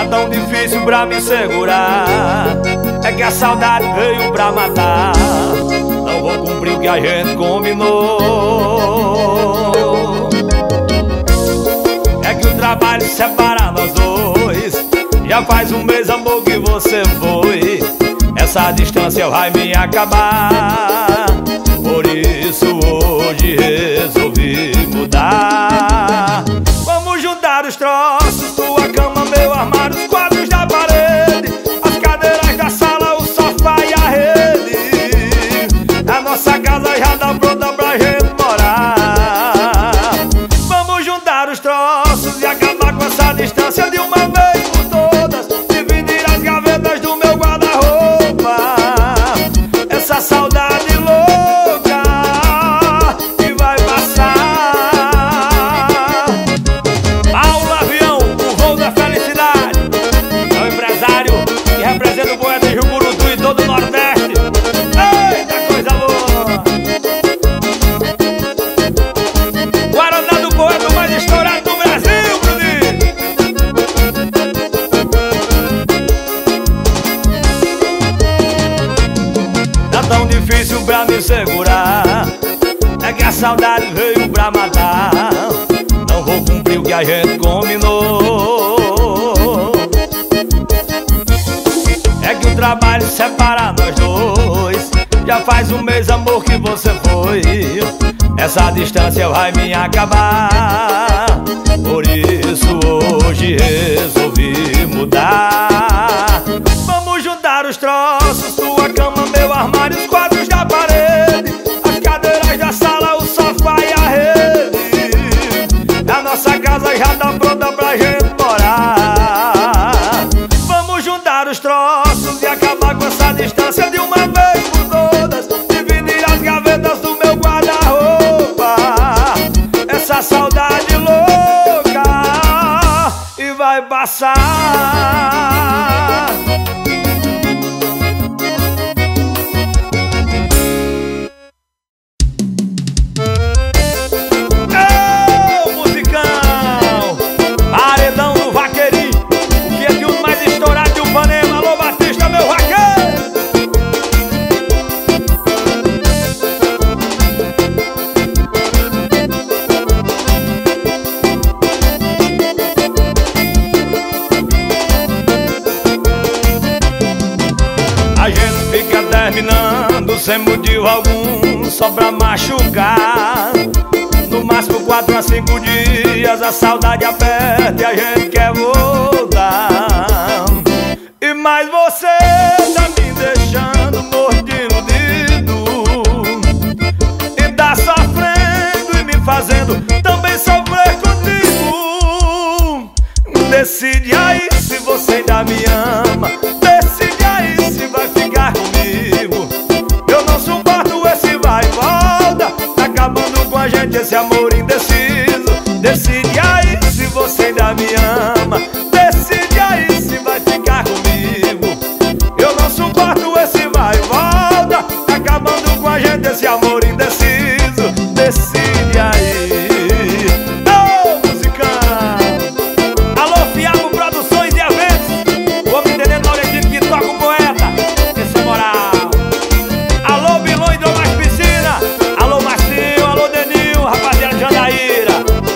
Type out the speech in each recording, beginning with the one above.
Tá tão difícil pra me segurar, é que a saudade veio pra matar. Não vou cumprir o que a gente combinou. É que o trabalho separa nós dois. Já faz um mês, amor, que você foi. Essa distância vai me acabar. Por isso hoje resolvi mudar. Vamos juntar os troços, tua cama, meu armário, os quadros da parede, as cadeiras da sala, o sofá e a rede. A nossa casa já tá pronta pra gente morar. Vamos juntar os troços e acabar com essa distância de uma vez por todas. Dividir as gavetas do meu guarda-roupa. Essa saudade louca que vai passar. Paulo Avião, o voo da felicidade. É o empresário que representa o poeta em Jucurutu e todo o Nordeste. Eita, coisa boa! Guaraná do poeta mais estourado do Brasil, Bruninho. Tá tão difícil pra me segurar, é que a saudade veio pra matar. Não vou cumprir o que a gente combinou. É que o trabalho separa nós dois. Já faz um mês, amor, que você foi. Essa distância vai me acabar. Por isso hoje resolvi mudar. Vamos juntar os troços, tua cama, meu armário, os quadros da parede, as cadeiras da sala, o sofá e a rede. A nossa casa já tá pronta pra gente morar. Vamos juntar os troços e acabar com essa distância de uma vez por todas. Dividir as gavetas do meu guarda-roupa. Essa saudade louca e vai passar. Terminando sem motivo algum, só pra machucar. No máximo 4 a 5 dias a saudade aperta e a gente quer voltar. E mais você tá me deixando morto de iludido, e tá sofrendo e me fazendo também sofrer contigo. Decide aí se você ainda me ama. Decide aí se vai ficar comigo. Eu não suporto esse vai e volta, tá acabando com a gente esse amor indeciso. Decide aí se você ainda me ama. Decide aí se vai ficar comigo. Eu não suporto esse vai e volta, tá acabando com a gente esse amor indeciso. Decide aí. Ô, musicão! Alô, Fiapo Produções e Eventos. Vou me entender na equipe que toca o poeta. Esse é moral. Alô, Bilão e Domas Piscina. Alô, Marcinho, alô, Deninho, rapaziada de Andaíra.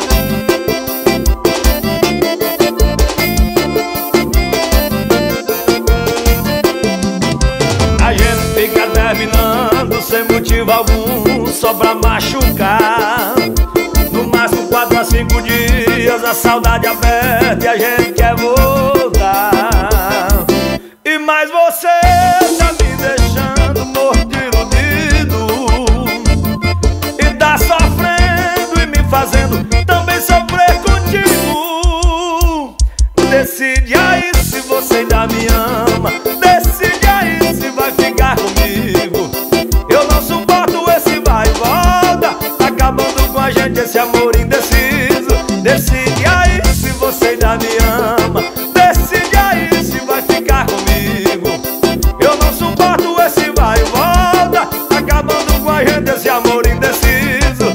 A gente fica terminando sem motivo algum, só pra machucar. No máximo 4 a 5 dias a saudade aperta e a gente quer voltar. E mais você tá me deixando morto de iludido, e tá sofrendo e me fazendo também sofrer contigo. Decide aí se você ainda me ama. Decide aí se vai ficar comigo. Eu não suporto esse vai e volta, tá acabando com a gente esse amor indeciso. Decide aí se você ainda me ama. Decide aí se vai ficar comigo. Eu não suporto esse vai e volta, tá acabando com a gente esse amor indeciso.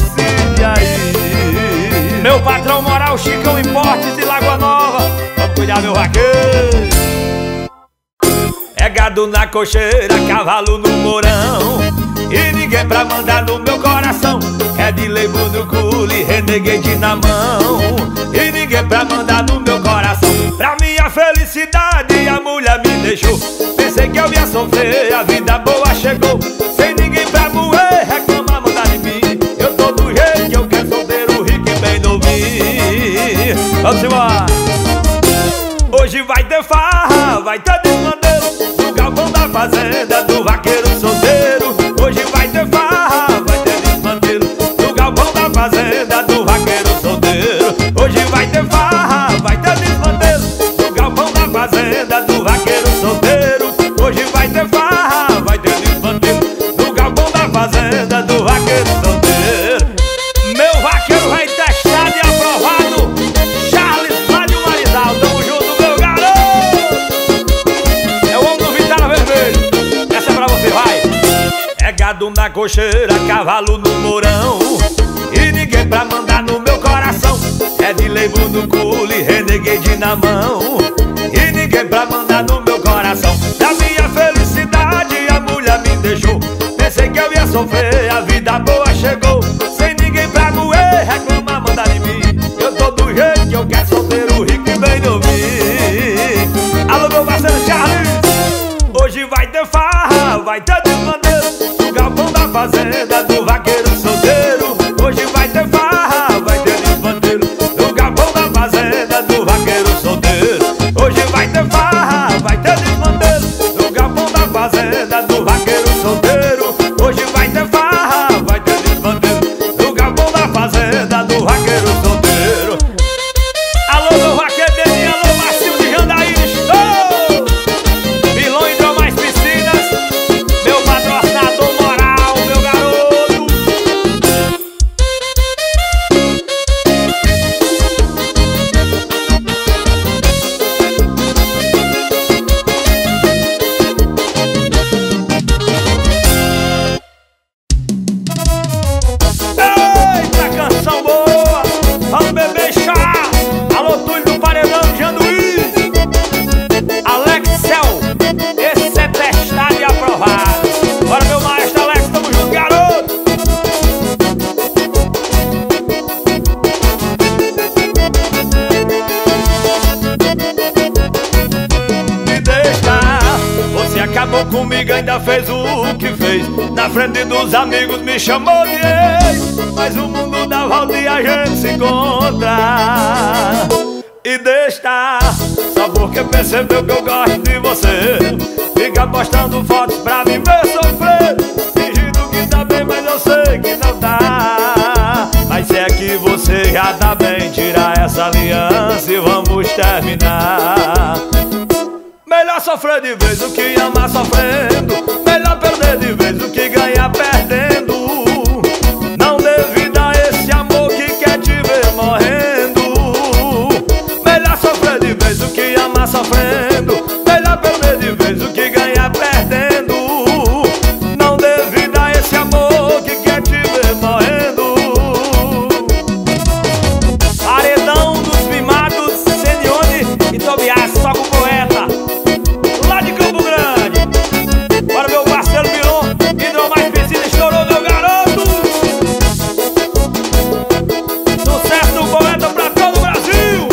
Decide aí. Meu patrão moral, Chicão Importes de Lagoa Nova. Vamos cuidar trabalhar, meu vaqueiro. É gado na cocheira, cavalo no morão, e ninguém pra mandar no meu coração. É de leibo no cule, renegade na mão, e ninguém pra mandar no meu coração. Pra minha felicidade a mulher me deixou. Pensei que eu ia sofrer, a vida boa chegou. Sem ninguém pra moer, reclamar, mandar em mim. Eu tô do jeito que eu quero, solteiro, rico e bem novinho. Vamos embora. Hoje vai ter farra, vai ter desmandeiro no galpão da fazenda do vaqueiro solteiro. Hoje vai ter farra, vai ter desmandeiro no galpão da fazenda do vaqueiro solteiro. Hoje vai ter farra, vai ter desmandeiro no galpão da fazenda do vaqueiro solteiro. Hoje vai ter farra, vai ter desmandeiro no galpão da fazenda do vaqueiro solteiro. Meu vaqueiro vai testado e aprovado, Charles lá de Marizal. Tamo junto, meu garoto. É o homem do Vitória Vermelho. Essa é pra você, vai. É gado na cocheira, cavalo no morão, e ninguém pra mandar no meu coração. É de leibo no cule, renegade na mão, e ninguém pra mandar no meu coração. Da minha felicidade a mulher me deixou. Pensei que eu ia sofrer, a vida boa chegou. Sem ninguém pra moer, reclamar, mandar em mim. Eu tô do jeito que eu quero, solteiro, rico e bem novinho. Alô, meu parceiro Charles. Hoje vai ter farra, vai ter desmandeiro no galpão da fazenda do vaqueiro solteiro. Hoje vai ter farra, vai ter desmandeiro no galpão da fazenda do vaqueiro solteiro. Hoje vai ter farra, vai ter desmandeiro no galpão da fazenda do vaqueiro solteiro. Hoje vai ter farra, vai ter desmandeiro no galpão da fazenda do vaqueiro solteiro. Alô, meu vaqueiro, alô, Marcinho de Jandaí, estou! Vilão Hidromais Piscinas, meu patrocinador moral, meu garoto. Eita, canção boa! Vamos beber chá! Alô, Túlio do Paredão de Janduí, Alex Cel, esse é testado e aprovado. Bora, meu maestro Alex, tamo junto, garoto! Me deixa, você acabou comigo, ainda fez o que fez. Na frente dos amigos me chamou de ex, mas o mundo dá volta e a gente se encontra. E deixa, só porque percebeu que eu gosto de você. Fica postando fotos pra me ver sofrer, fingindo que tá bem, mas eu sei que não tá. Mas se é que você já tá bem, tira essa aliança e vamos terminar. Melhor sofrer de vez do que amar sofrendo. Melhor perder de vez do que ganhar perdendo. Não devi dar esse amor que quer te ver morrendo. Melhor sofrer de vez do que amar sofrendo. Melhor perder de vez do que ganhar perdendo. Não devi dar esse amor que quer te ver morrendo. Paredão dos mimados, Senione e Tobias, só com o poeta lá de Campo Grande. Bora, meu parceiro Milon, Hidromais Piscina, estourou, meu garoto. Sucesso do poeta pra todo o Brasil.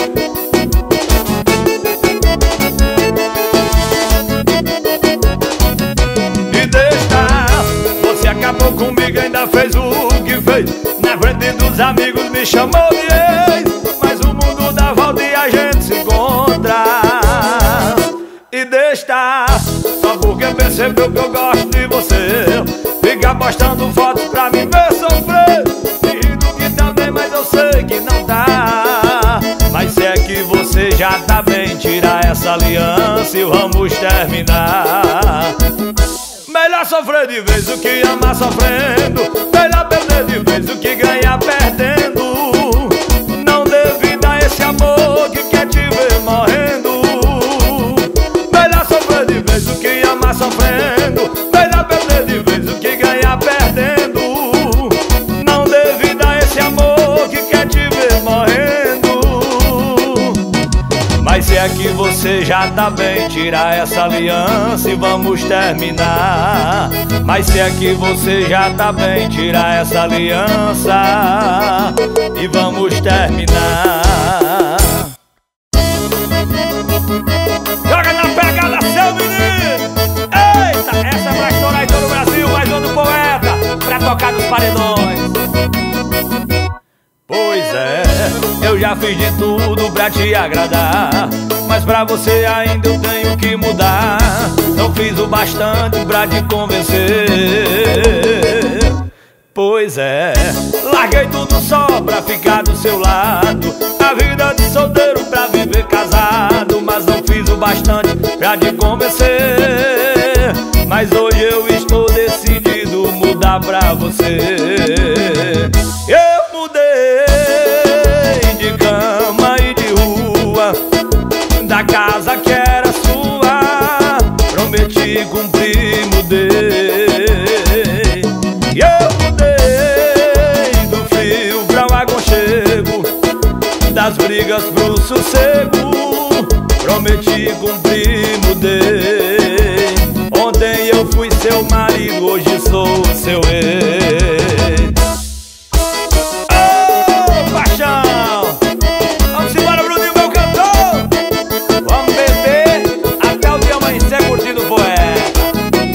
E deixa, você acabou comigo, ainda fez o que fez. Na frente dos amigos me chamou de ex, mas o mundo dá volta e a gente se encontra. E deixa, só porque percebeu que eu gosto de você. Fica postando fotos pra me ver sofrer, fingindo que tá bem, mas eu sei que não tá. Mas se é que você já tá bem, tira essa aliança e vamos terminar. Melhor sofrer de vez do que amar sofrendo. Melhor perder de vez do que ganhar perdendo. Não devi dar esse amor que quer te ver morrendo. Melhor sofrer de vez do que amar sofrendo. Melhor perder de vez do que ganhar perdendo. Não devi dar esse amor que quer te ver morrendo. Mas Mas se é que você já tá bem, tira essa aliança e vamos terminar. Mas se é que você já tá bem, tira essa aliança e vamos terminar. Joga na pegada, seu menino! Eita, essa é pra estourar em todo o Brasil, mais um do poeta, pra tocar nos paredões. Pois é, eu já fiz de tudo pra te agradar, mas pra você ainda eu tenho que mudar. Não fiz o bastante pra te convencer. Pois é, larguei tudo só pra ficar do seu lado, a vida de solteiro pra viver casado. Mas não fiz o bastante pra te convencer. Mas hoje eu estou decidido mudar pra você. Eu mudei de cama e de rua, da casa que era sua, prometi cumprir, mudei. E eu mudei do frio pra o aconchego, das brigas pro sossego, prometi cumprir, mudei. Ontem eu fui seu marido, hoje sou seu ex. Ô, paixão! Vamos embora, Bruninho, meu cantor! Vamos beber até o dia amanhecer curtindo o poeta.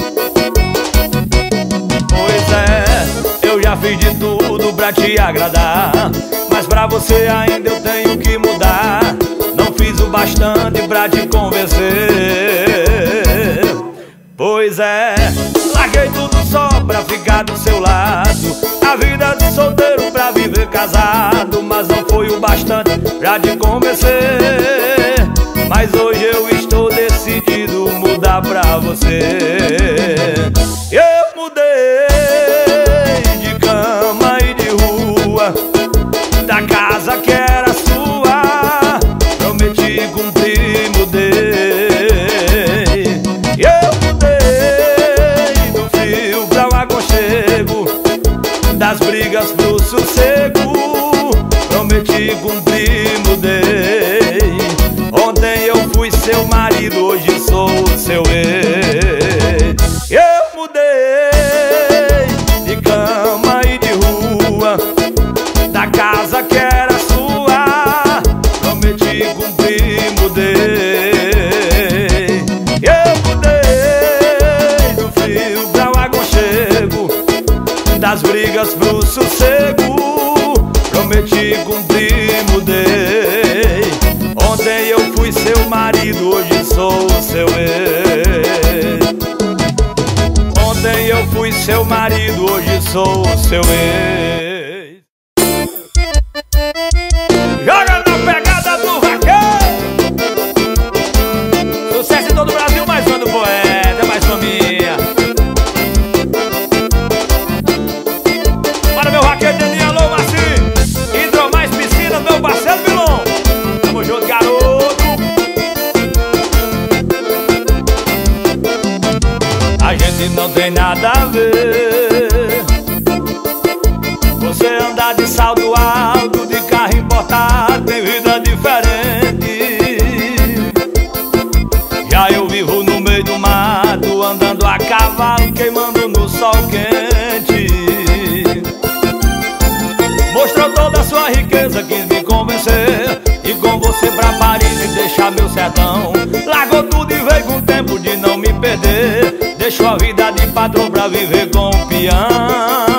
Pois é, eu já fiz de tudo pra te agradar, mas pra você ainda eu tenho que mudar. Não fiz o bastante pra te convencer. Pois é, larguei tudo só pra ficar do seu lado, a vida de solteiro pra viver casado. Mas não foi o bastante pra te convencer. Mas hoje eu estou decidido mudar pra você. Eu mudei de cama e de rua, da casa que era sua, prometi cumprir, mudei. Eu mudei do frio pra o aconchego, das brigas pro sossego, prometi cumprir, mudei. Ontem eu fui seu marido, hoje sou seu ex. Eu mudei de cama e de rua, da casa que era sua, prometi cumprir, mudei. Eu mudei do frio pra o aconchego, das brigas pro sossego, prometi cumprir, mudei. Ontem eu fui seu marido, hoje sou seu ex. Ontem eu fui seu marido, hoje sou seu ex. Joga na pegada do vaqueiro! Sucesso em todo o Brasil, mais um do poeta, mais família. Para meu vaqueiro Daniel, alô, Marcinho. Hidromais Piscina, meu parceiro Milon. Tamo junto, garoto. A gente não tem nada a ver. Você anda de salto alto, de carro importado, tem vida diferente. Já eu vivo no meio do mato, andando a cavalo, queimando no sol quente. Mostrou toda a sua riqueza, quis me convencer, e com você pra Paris e deixar meu sertão. Largou tudo e veio com tempo de não me perder. Deixou a vida de patrão pra viver com o peão.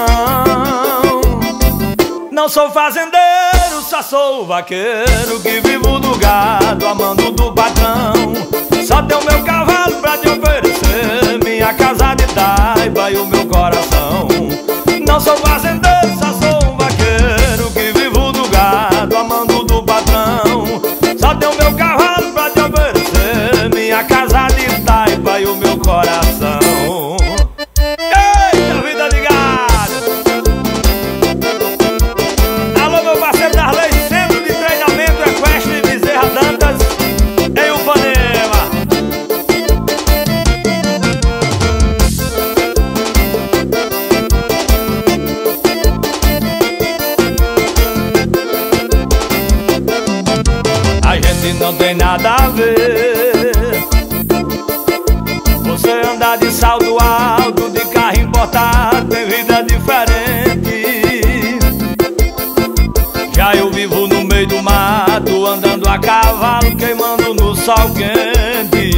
Não sou fazendeiro, só sou vaqueiro, que vivo do gado, amando do patrão. Só tenho meu cavalo pra te oferecer, minha casa de taipa e o meu coração. Não sou fazendeiro, só sou vaqueiro, que vivo do gado, amando do patrão. Só tenho meu cavalo pra te oferecer, minha casa de taipa e o meu coração. Eita, vida de gado! Alô, meu parceiro Darley, Centro de Treinamento Equestre Bezerra Dantas. nada a ver. Você anda de salto alto, de carro importado, tem vida diferente. Já eu vivo no meio do mato, andando a cavalo, queimando no sol quente.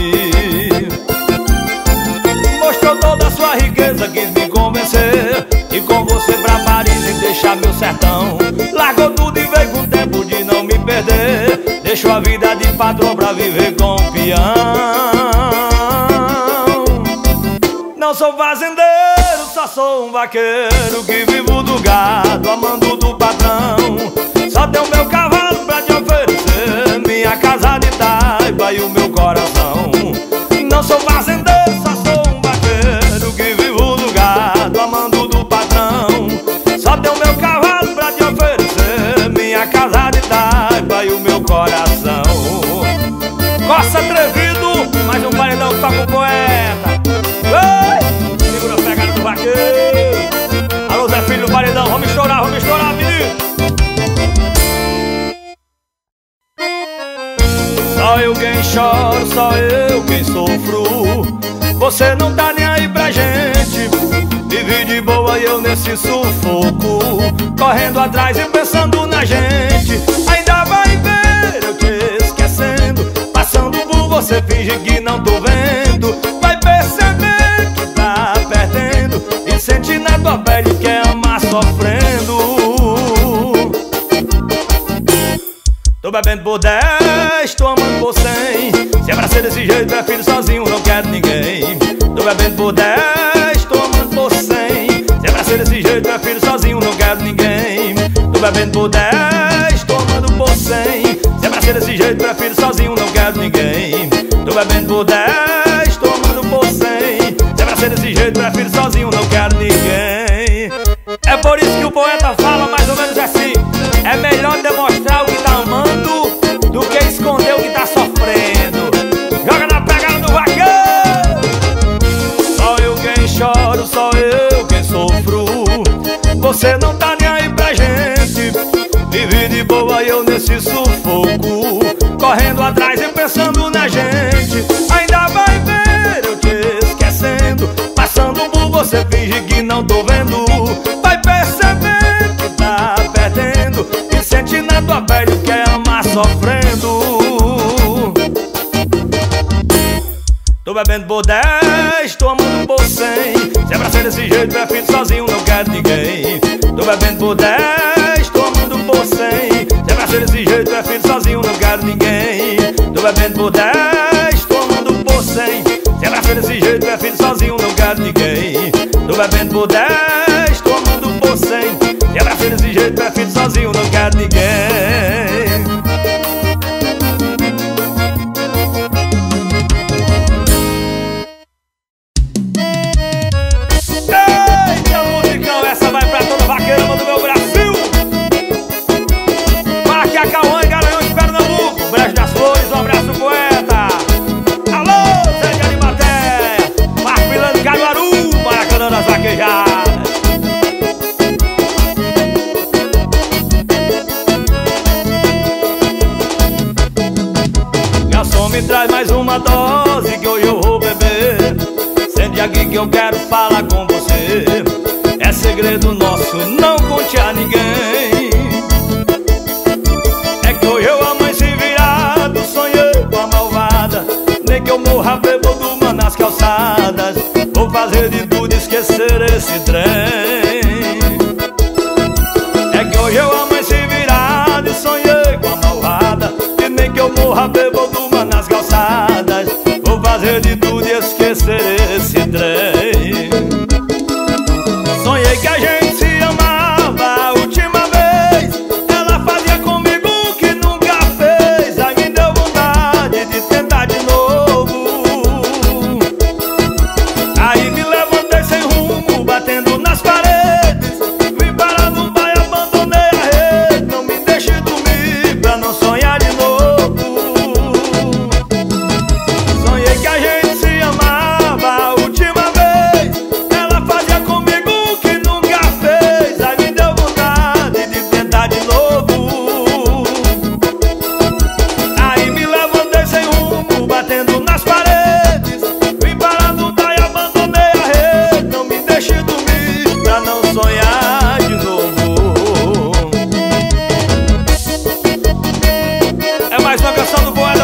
Mostrou toda a sua riqueza, quis me convencer, e com você pra Paris e deixar meu sertão. Largou tudo e veio com tempo de não me perder. Deixou a vida de patrão pra viver com peão. Não sou fazendeiro, só sou um vaqueiro que vivo do gado, amando do patrão. Só tenho meu cavalo pra te oferecer, minha casa de taipa e o meu coração. Não sou fazendeiro, só sou um vaqueiro que vivo do gado, amando do patrão. Só tenho meu cavalo pra te oferecer, minha casa de taipa e o meu coração. Coça atrevido, mais um paredão que toca o poeta. Ei, segura a pegada do vaqueiro. Alô, Zé Filho do paredão, vamos estourar, menino. Só eu quem choro, só eu quem sofro. Você não tá nem aí pra gente. Vive de boa e eu nesse sufoco, correndo atrás e pensando na gente. Ainda vai ver eu te esquecendo, passando por você, finge que não tô vendo. Vai perceber que tá perdendo e sente na tua pele que é amar sofrendo. Tô bebendo por 10, tô amando por 100. Se é pra ser desse jeito, é filho sozinho, não quero ninguém. Tô bebendo por 10, tô amando por 100. Se é pra ser desse jeito, é filho sozinho, não quero ninguém. Tô bebendo por 10, tô amando por 100. Se é pra ser desse jeito, é filho sozinho, não quero ninguém. Tô bebendo por 10, tô amando por 100. Se é pra ser desse jeito, é filho sozinho, não quero ninguém. É por isso que o poeta fala mais ou menos assim: é melhor demonstrar o que tá amando do que esconder o que tá sofrendo. Joga na pegada do vaqueiro. Só eu quem choro, só eu quem sofro. Você não tá nem aí pra gente. Vive de boa e eu nesse sufoco, correndo atrás e pensando na gente. Ainda vai ver eu te esquecendo, passando por você, finge que não tô vendo. Vai perceber que tá perdendo e sente na tua pele que é amar sofrendo. Tô bebendo por 10, tô amando por 100. Se é pra ser desse jeito, é filho sozinho, não quero ninguém. Tô bebendo por 10, tô amando por 100. Se é pra ser desse jeito, é filho sozinho, não quero ninguém. Tô bebendo por 10, tô amando por 100. Se é pra ser desse jeito, é filho sozinho, não quero ninguém. Tô bebendo por 10, tô amando por 100. Se é pra ser desse jeito, é filho sozinho, não quero ninguém. Garçom, me traz mais uma dose que hoje eu vou beber. Sente aqui que eu quero falar com você. É segredo nosso, não conte a ninguém. É que hoje eu amanheci virado, sonhei com a malvada. Nem que eu morra bêbado nas calçadas, vou fazer de tudo esquecer esse trem. É que hoje eu amanheci virado e sonhei com a malvada. E nem que eu morra bêbado nas calçadas, vou fazer de tudo e esquecer esse trem. Sonhei que a gente se amava a última vez. Ela fazia comigo o que nunca fez. Aí me deu vontade de tentar de novo. Aí me levantei sem rumo, batendo nas paredes. Vim parar no bairro, abandonei a rede. Não me deixe dormir pra não sonhar de novo. Sonhei que a gente se amava a última vez.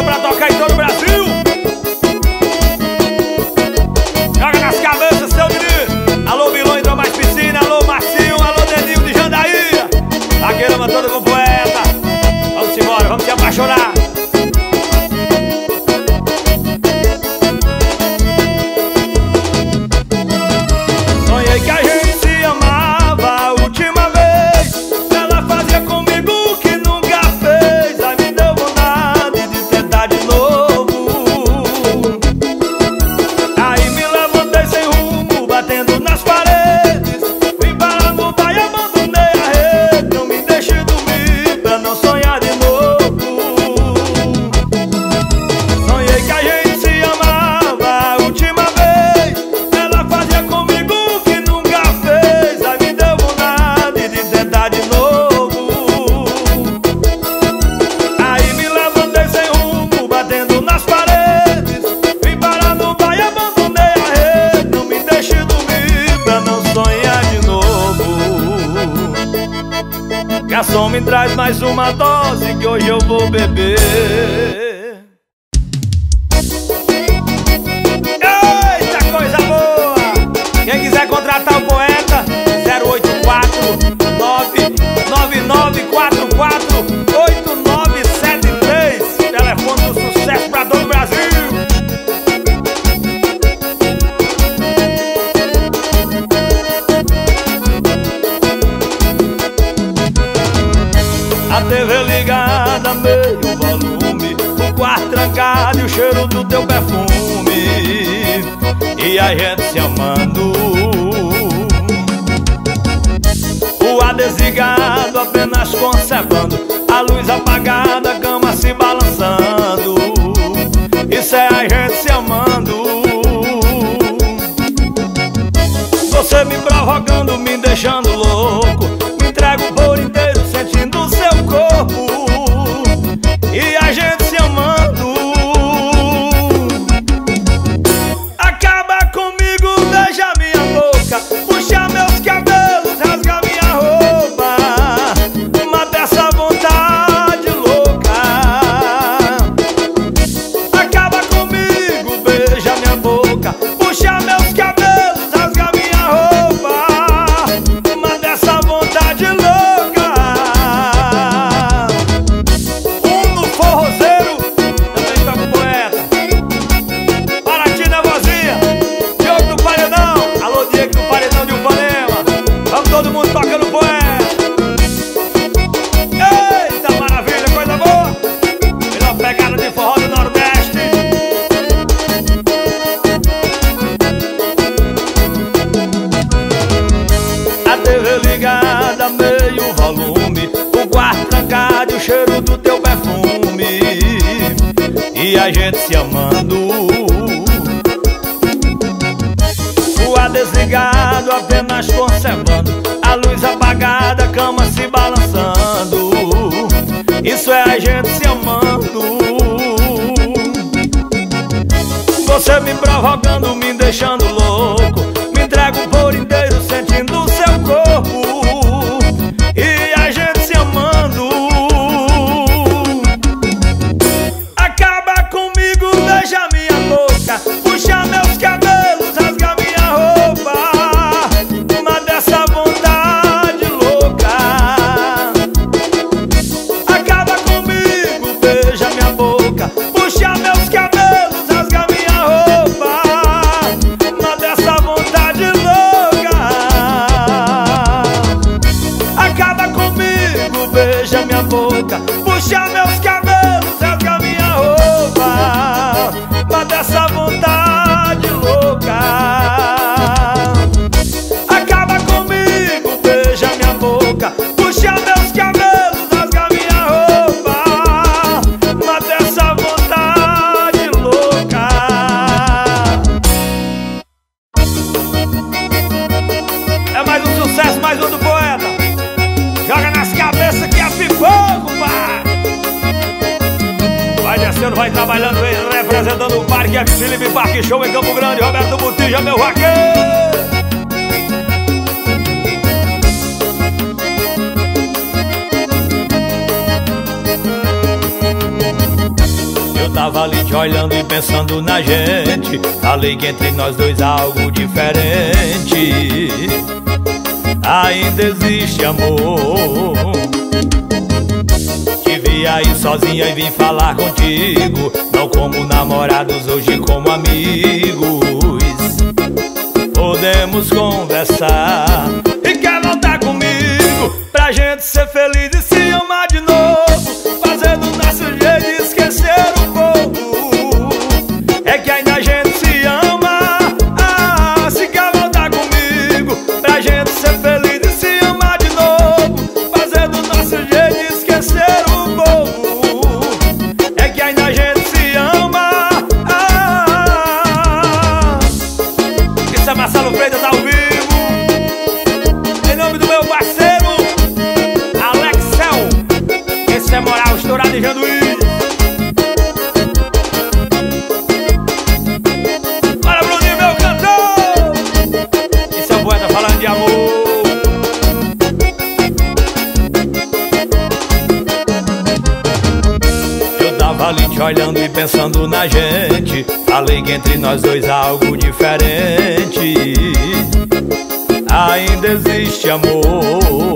pra tocar em todo o Brasil. Joga nas cabeças, seu Diri. Alô, Milão, entrou mais piscina. Alô, Marcinho, alô, Deninho de Jandaíra. Aquele todo com poeta. Vamos embora, vamos se apaixonar. Sonhei que a gente se amava a última vez. Ela fazia comigo o que nunca fez. Aí me deu vontade de tentar de novo. Aí me levantei sem rumo, batendo nas paredes. Fui parar no bar e abandonei a rede. Não me deixe dormir pra não sonhar de novo. Sonhei que a gente se amava a última vez. Ela fazia comigo o que nunca fez. Aí me deu vontade de tentar de novo. Aí me levantei sem rumo, batendo nas paredes. Fui parar no bar e abandonei a rede. Não me deixe dormir pra não sonhar de novo. Garçom, me traz mais uma dose que hoje eu vou beber. Eita, coisa boa! Quem quiser contratar o poeta, 084-99944-8973. Telefone do sucesso pra todo o Brasil. A TV ligada, meio volume, o quarto trancado e o cheiro do teu perfume. E a gente se amando. O ar desligado, apenas conservando. A luz apagada, a cama se balançando. Isso é a gente se amando. Você me provocando, me deixando louco. Me entrego por inteiro, sentindo o seu corpo. E a gente se amando. Acaba comigo, beija minha boca, puxa meus cabelos, rasga minha roupa. Mata essa vontade louca. Acaba comigo, beija minha boca, puxa meus cabelos, rasga minha roupa. Mata essa vontade louca. No forrozeiro, também toca o poeta. Paraty na vozinha, Diogo do Paredão. Alô, Diego do Paredão de Upanema. Vamos todo mundo tocando poeta. Eita, maravilha, coisa boa. Melhor pegada de forró do Nordeste. A TV ligada, meio volume, o quarto trancado e o cheiro do teu perfume. E a gente se amando. O ar desligado, apenas conservando. A luz apagada, a cama se balançando. Isso é a gente se amando. Você me provocando, me deixando louco. Me entrego por inteiro, sentindo o seu corpo. E a gente se amando. Acaba comigo, beija minha boca, puxa meus cabelos, rasga minha roupa. Mata essa vontade louca. Acaba comigo, beija minha boca, puxa meus cabelos, rasga minha roupa. Mata essa vontade louca. Acaba comigo, beija minha boca, puxa meus cabelos, rasga minha roupa. Mata essa vontade louca. Acaba comigo, beija minha boca, puxa meus cabelos, rasga minha roupa. Mata essa vontade louca. É mais um sucesso, mais um do poeta. Joga nas cabeças que é pipoco, pá. Vai descendo, vai trabalhando, vem representando o Parque F. Felipe Parque Show em Campo Grande. Roberto Botija, meu vaqueiro. Eu tava ali te olhando e pensando na gente. Falei que entre nós dois há algo diferente. Ainda existe amor. Te vi aí sozinha e vim falar contigo. Não como namorados, hoje como amigos. Podemos conversar. E quer voltar comigo pra gente ser feliz e se amar de novo, fazendo o nosso jeito de esquecer o povo. É que ainda a gente se ama. Se quer voltar comigo pra gente ser feliz e se amar de novo, fazendo o nosso jeito de esquecer o povo. É que ainda a gente se ama. Isso é Marcelo Freitas ao vivo, em nome do meu parceiro Alexel. Esse é moral estourado em Janduí. Bora, Bruninho, meu cantor. Esse é o poeta falando de amor. Eu tava ali te olhando e pensando na gente. Falei que entre nós dois há algo diferente. Ainda existe amor.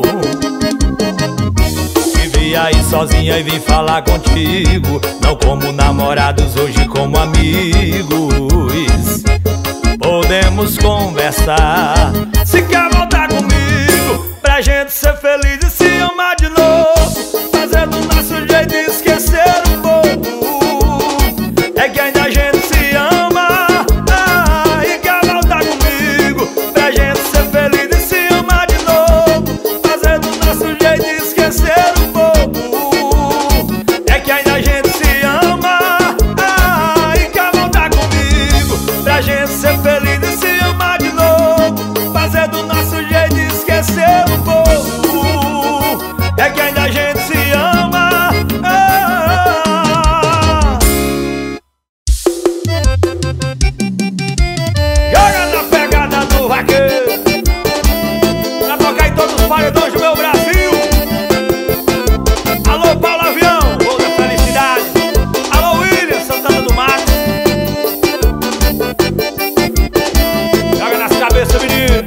Te vi aí sozinha e vim falar contigo. Não como namorados, hoje como amigos. Podemos conversar. Se quer voltar comigo pra gente ser feliz e se amar de novo, fazendo o nosso jeito de esquecer o povo. É que ainda a gente se ama. E quer voltar comigo pra gente ser feliz e se amar de novo, fazendo o nosso jeito de esquecer o povo. É que ainda a gente se ama. E quer voltar comigo pra gente ser feliz e se amar de novo, fazendo o nosso jeito de esquecer o povo. É que ainda a gente se ama. Joga na pegada do vaqueiro, pra tocar em todos os paredões do meu Brasil. Alô, Paulo Avião, voo da felicidade. Alô, William, Santana do Mato. Joga nas cabeças, menino.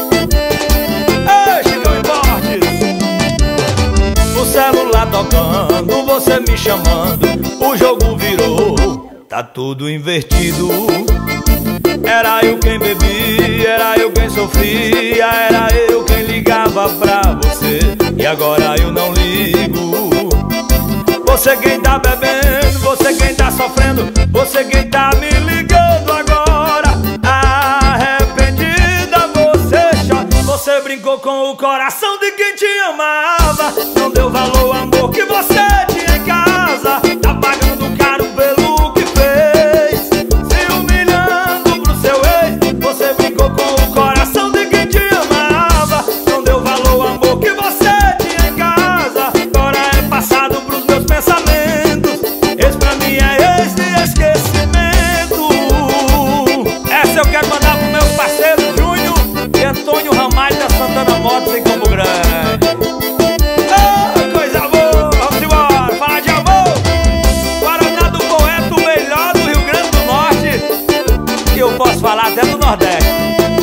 Ei, Chicão Importes. O celular tocando, você me chamando. O jogo virou, tá tudo invertido. Era eu quem bebia, era eu quem sofria, era eu quem ligava pra você. E agora eu não ligo. Você quem tá bebendo, você quem tá sofrendo, você quem tá me ligando agora. Arrependida você chora. Você brincou com o coração de quem te amava. Não deu valor ao amor que você tinha em casa. Tá pagando caro pelo que fez, se humilhando pro seu ex. Você brincou com o coração de quem te amava. Não deu valor ao amor que você tinha em casa. Agora é passado pros meus pensamentos. Esse pra mim é ex de esquecimento. Essa eu quero mandar pro meu parceiro Júnior e Antônio Ramalho da Santana Motos em Campo Grande. Coisa boa, vamos embora, falar de amor. Guaraná do Poeta, o melhor do Rio Grande do Norte, e eu posso falar até do Nordeste.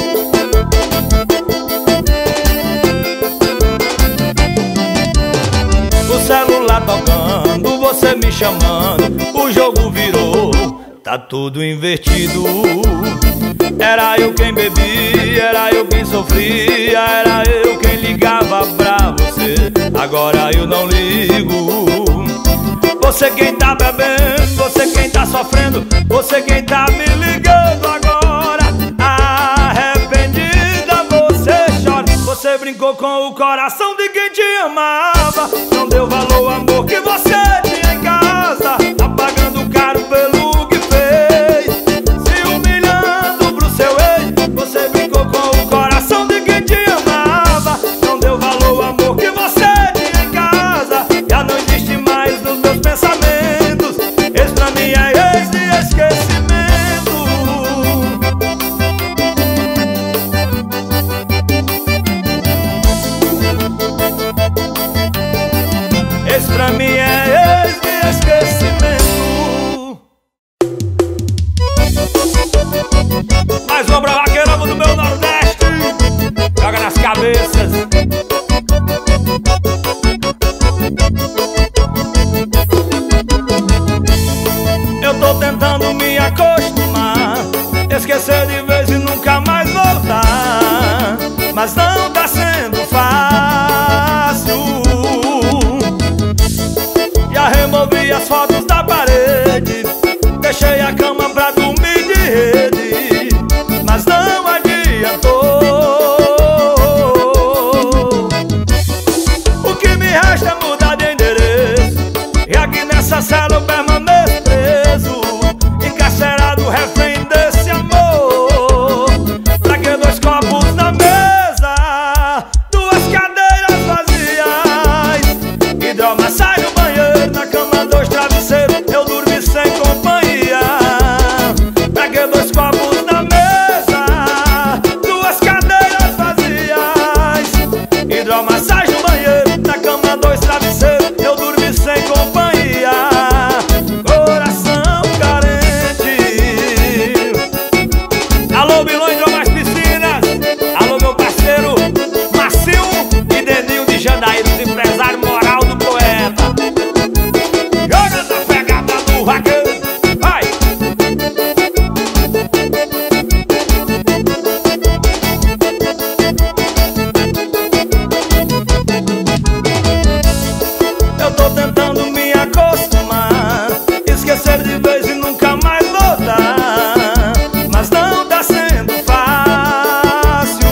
O celular tocando, você me chamando. O jogo virou, tá tudo invertido. Era eu quem bebia, era eu quem sofria, era eu quem ligava pra você. Agora eu não ligo. Você quem tá bebendo, você quem tá sofrendo, você quem tá me ligando agora. Arrependida você chora. Você brincou com o coração de quem te amava. Não deu valor ao amor que você tinha em casa. Tá pagando caro pelo que fez, se humilhando pro seu ex. Você brincou com o coração de quem te amava. Não deu valor ao amor que você tinha em casa. Já não existe mais nos meus pensamentos. Esse pra mim é ex de esquecimento. Mais uma pra vaqueirama do meu Nordeste. Joga nas cabeças. Eu tô tentando me acostumar, esquecer de vez e nunca mais voltar, mas não tá sendo fácil. Já removi as fotos da parede, deixei a cama pra dormir de rede, mas não adiantou. O que me resta é mudar de endereço, e aqui nessa cela eu permaneço preso, encarcerado, refém desse amor. Pra que dois copos na mesa, duas cadeiras vazias, hidromassagem no banheiro, na cama dois travesseiros, eu dormi sem companhia. Pra que dois copos na mesa, duas cadeiras vazias, hidromassagem no banheiro, na cama dois travesseiros, eu dormi sem companhia. Coração carente. Alô, Bilão Hidromais Piscinas. Alô, meu parceiro Macio e Deninho de Jandaíros, empresário moral do poeta. Joga na pegada do vaqueiro. Vai! Eu tô tentando me acostumar, esquecer de vez e nunca mais voltar, mas não tá sendo fácil.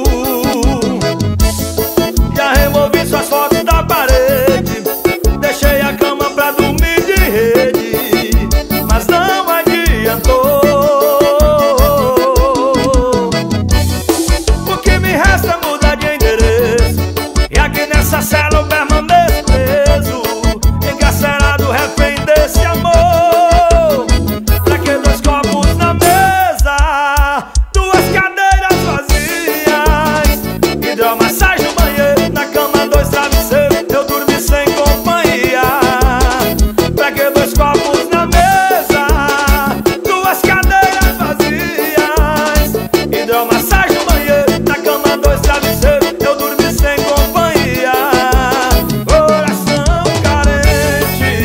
Já removi suas fotos da parede, deixei a cama pra dormir de rede, mas não adiantou. O que me resta é mudar de endereço, e aqui nessa cela eu permaneço preso, encarcerado, refém desse amor. Pra que dois copos na mesa, duas cadeiras vazias, hidromassagem no banheiro, na cama dois travesseiros, eu dormi sem companhia. Pra que dois copos na mesa, duas cadeiras vazias, hidromassagem no banheiro, na cama dois travesseiros, eu dormi sem companhia. Coração carente.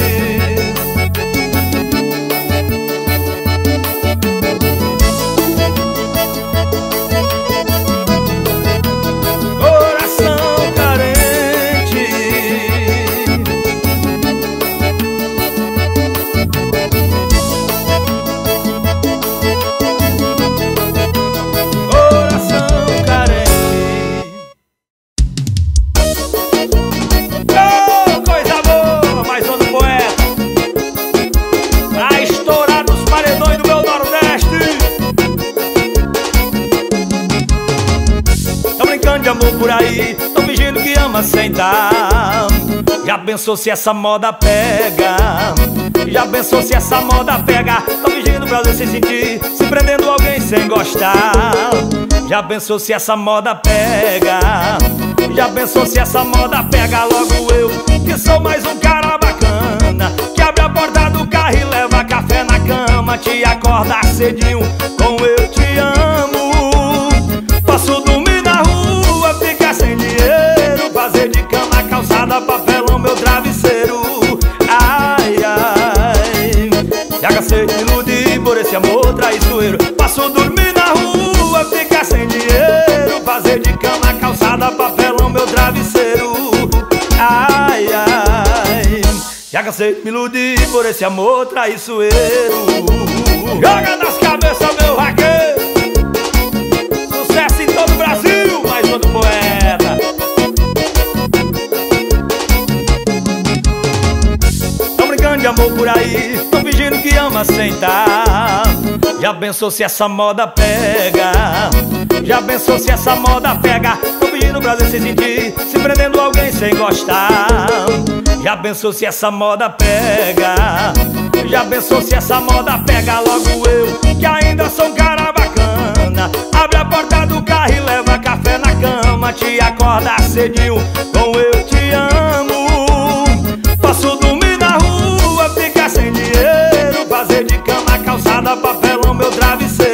Coração carente. Coração carente. Oh, coisa boa, mais um do poeta. Pra estourar dos paredões do meu Nordeste. Tão brincando de amor por aí, tão fingindo que ama sem dar. Já pensou se essa moda pega? Já pensou se essa moda pega? Tão fingindo prazer sem sentir, se prendendo alguém sem gostar. Já pensou se essa moda pega? Já pensou se essa moda pega? Logo eu, que sou mais um cara bacana, que abre a porta do carro e leva café na cama, te acorda cedinho com eu te amo. Posso dormir na rua, ficar sem dinheiro, fazer de cama, calçada, papelão, meu travesseiro. Ai, ai, já cansei de me iludir por esse amor traiçoeiro. Posso dormir na rua, ficar sem dinheiro, fazer de cama, calçada, papelão, meu travesseiro. Ai, ai, já cansei de me iludir por esse amor traiçoeiro. Joga nas cabeças, meu vaqueiro. Sucesso em todo o Brasil, mais um do poeta. Tão brincando de amor por aí, tão fingindo que ama sem dar. Já pensou se essa moda pega? Já pensou se essa moda pega? Tão fingindo prazer sem sentir, se prendendo alguém sem gostar. Já pensou se essa moda pega? Já pensou se essa moda pega? Logo eu, que ainda sou um cara bacana, abre a porta do carro e leva café na cama, te acorda cedinho com eu te amo. Posso dormir na rua, ficar sem dinheiro, fazer de cama, calçada, papelão, meu travesseiro.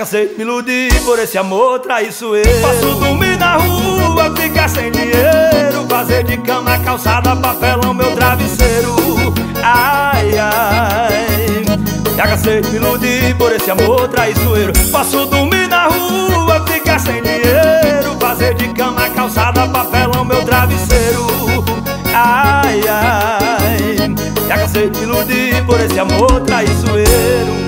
cansei de me iludir por esse amor traiçoeiro. Posso dormir na rua, ficar sem dinheiro, fazer de cama, calçada, papelão, meu travesseiro. Ai, ai, já cansei de me iludir por esse amor traiçoeiro. Posso dormir na rua, ficar sem dinheiro, fazer de cama, calçada, papelão, meu travesseiro. Ai, ai, já cansei de me iludir por esse amor traiçoeiro.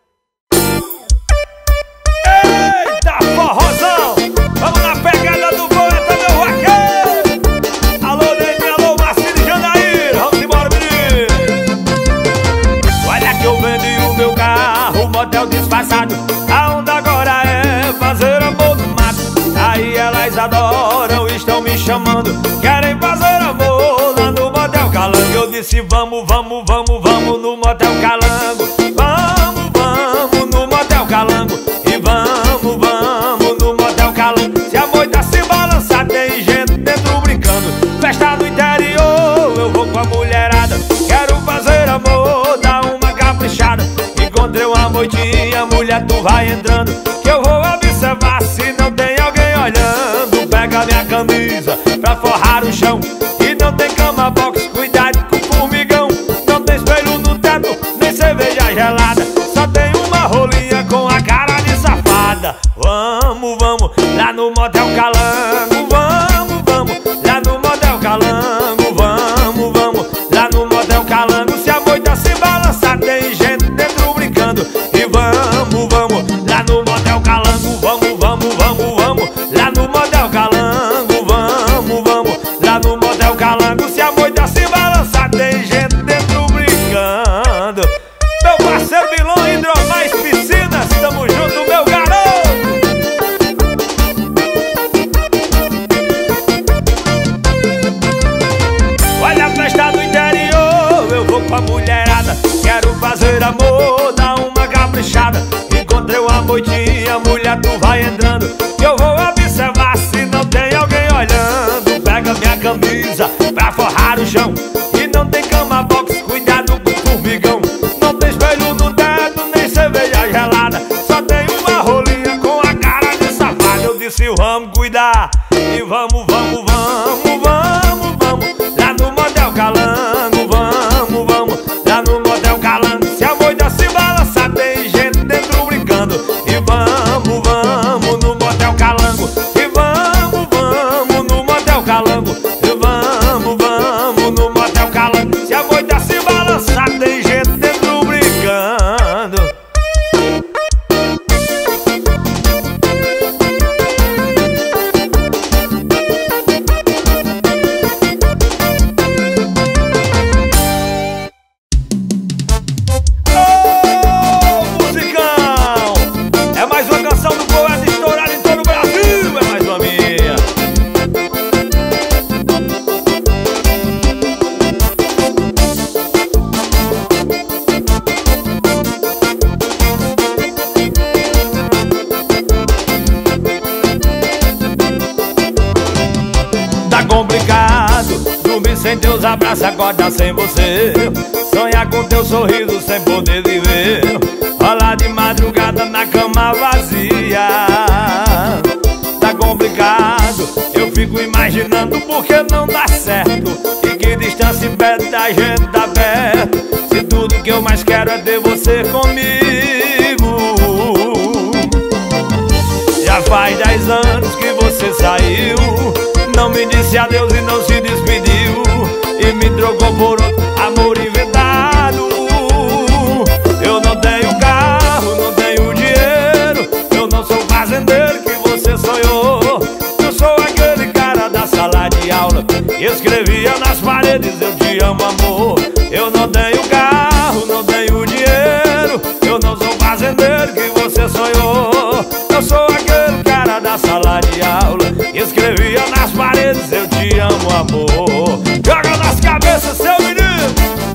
Eita, forrozão! Vamos na pegada do poeta, meu vaqueiro! Alô, Deni, alô, Marcinho de Janaíra! Vamos embora, menino! Olha que eu vendi o meu carro, motel disfarçado. A onda agora é fazer amor no mato. Aí elas adoram, estão me chamando, querem fazer amor lá no motel Calango. Eu disse vamos, vamos, vamos, vamos no motel Calango. Vamos, vamos no motel Calango. E vamos, vamos no motel Calango. Se a moita se balançar, tem gente dentro brincando. Festa no interior, eu vou com a mulherada. Quero fazer amor, dar uma caprichada. Encontrei uma moitinha, mulher, tu vai entrando, que eu vou observar se não tem alguém olhando. Pega minha camisa pra forrar o chão. E não tem cama box, cuidado com o formigão. Não tem espelho no teto, nem cerveja gelada. Só tem uma rolinha com a cara de safada. Vamos, vamos, lá no motel Calango. Vamos, vamos, lá no motel Calango. Vamos, vamos, lá no motel Calango. Se a moita se balançar, tem gente dentro brincando. E vamos, vamos, lá no motel Calango. Vamos, vamos, vamos, vamos, lá no motel Calango. Vamos, vamos, lá no motel Calango. Se a moita se balançar, tem gente dentro brincando. Meu parceiro Milon, Hidromais Piscinas, tamo junto, meu garoto. Olha a festa do interior, eu vou com a mulherada. Quero fazer amor, dar uma caprichada. Encontrei uma moitinha, mulher, tu vai entrando, que eu vou observar se não tem alguém olhando. Pega minha camisa pra forrar o chão. E não tem cama box, cuidado com o formigão. Não tem espelho no teto, nem cerveja gelada. Só tem uma rolinha com a cara de safada. Eu disse vamos cuidar. E vamos, vamos, vamos, vamos, vamos, lá no motel Calango. Vamos, vamos, lá no motel Calango. Se a moita se balançar, tem gente dentro brincando. E vamos, vamos no motel Calango. E vamos, vamos no motel Calango. E vamos, vamos no motel Calango. Se a moita se balançar, tem gente dentro brincando. Ô, musicão! É mais uma canção do poeta estourado em todo o Brasil. É mais uma minha. Tá complicado dormir sem teus abraços, acordar sem você, sonhar com teu sorriso sem poder viver, rolar de madrugada na cama vazia. Tá complicado, eu fico imaginando por que não dá certo. E que distância impede da gente tá perto, se tudo que eu mais quero é ter você comigo. Já faz 10 anos que você saiu, não me disse adeus e não se despediu, e me trocou por outro amor inventado. Eu não tenho carro, não tenho dinheiro, eu não sou fazendeiro que você sonhou. Eu sou aquele cara da sala de aula que escrevia nas paredes eu te amo, amor. Eu não tenho carro, não tenho dinheiro, eu não sou fazendeiro que você sonhou. Eu sou aquele cara da sala de aula que escrevia nas paredes eu te amo, amor. Joga nas cabeças, seu menino.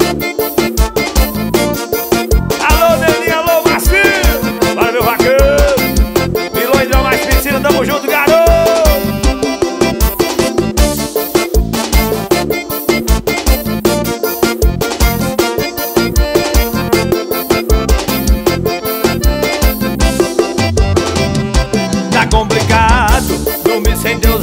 Alô, Deni, alô, Marcinho. Bora, meu vaqueiro. Milon, Hidromais Piscinas, tamo junto, garoto.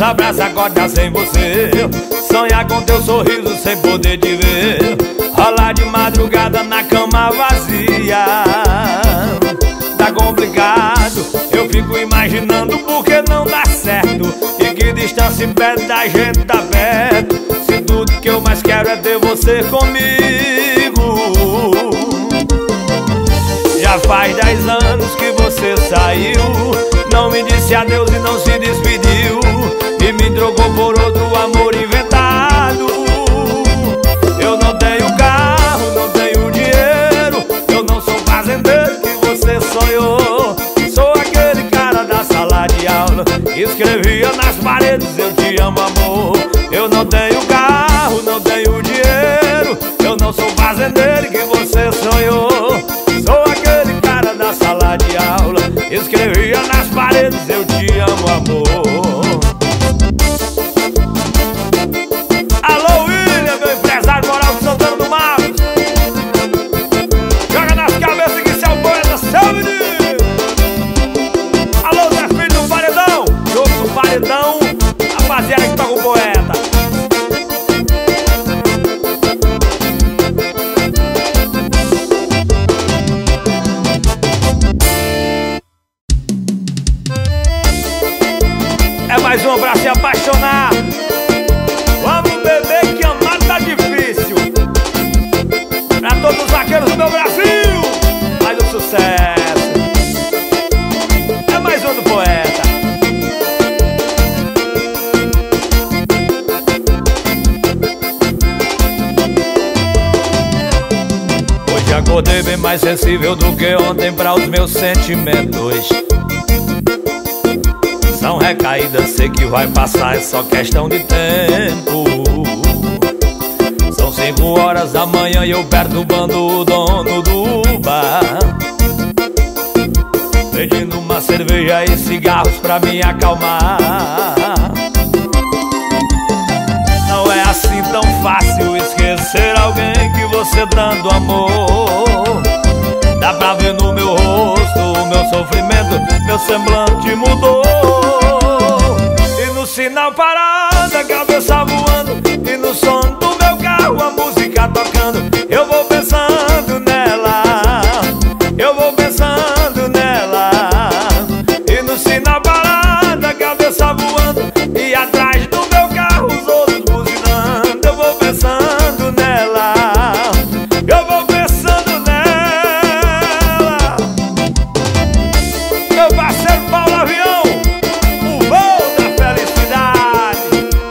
meus abraços acordar sem você, sonhar com teu sorriso sem poder te ver, rolar de madrugada na cama vazia. Tá complicado, eu fico imaginando por que não dá certo, e que distância impede da gente tá perto, se tudo que eu mais quero é ter você comigo. Já faz 10 anos que você saiu, não me disse adeus e não se despediu, e me trocou por outro amor inventado. Eu não tenho carro, não tenho dinheiro, eu não sou fazendeiro que você sonhou. Sou aquele cara da sala de aula que escrevia nas paredes eu te amo, amor. Eu não tenho carro, não tenho dinheiro, eu não sou fazendeiro que você sonhou. Sou aquele cara da sala de aula, escrevia nas paredes eu te amo, amor. Alô, William, meu empresário moral de Santana do Mato. Joga nas cabeças que esse é o poeta, seu menino. Alô, Zé Filho do Paredão, jogo do Paredão, rapaziada que toca o poeta. É mais um pra se apaixonar. Vamos beber que amar tá difícil. Pra todos os vaqueiros do meu Brasil, faz o sucesso. É mais um do poeta. Hoje acordei bem mais sensível do que ontem pra os meus sentimentos. São recaídas, sei que vai passar, é só questão de tempo. São 5 horas da manhã e eu perturbando o dono do bar, pedindo uma cerveja e cigarros pra me acalmar. Não é assim tão fácil esquecer alguém que você dando amor. Dá pra ver no meu rosto o meu sofrimento, meu semblante mudou. E no sinal parado, a cabeça voando, e no som do meu carro a música tocando, eu vou pensando nela, eu vou pensando nela. E no sinal parado, a cabeça voando, e atrás do meu carro os outros buzinando, eu vou pensando nela, eu vou pensando nela. Meu parceiro Paulo Avião, o voo da felicidade.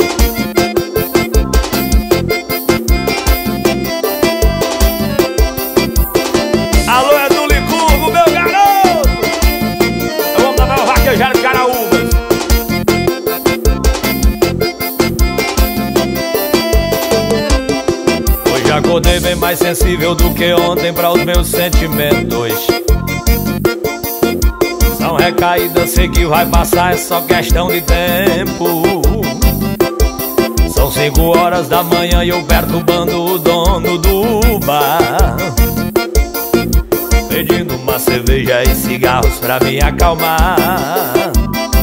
Alô, é do Licurgo, meu garoto. Vamos dar uma vaquejada de Caraúbas. Hoje acordei bem mais sensível do que ontem pra os meus sentimentos. São recaídas, sei que vai passar, é só questão de tempo. São 5 horas da manhã e eu perturbando o dono do bar, pedindo uma cerveja e cigarros pra me acalmar.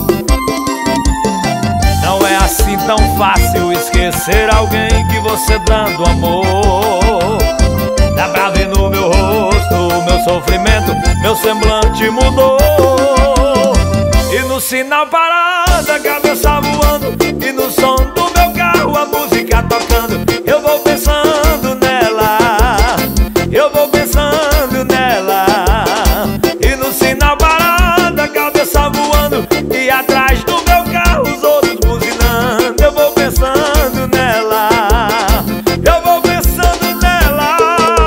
Não é assim tão fácil esquecer alguém que você dando amor. Dá pra ver no meu rosto o meu sofrimento, meu semblante mudou. E no sinal parado, a cabeça voando, e no som do meu carro a música tocando, eu vou pensando nela, eu vou pensando nela. E no sinal parado, a cabeça voando, e atrás do meu carro os outros buzinando, eu vou pensando nela, eu vou pensando nela.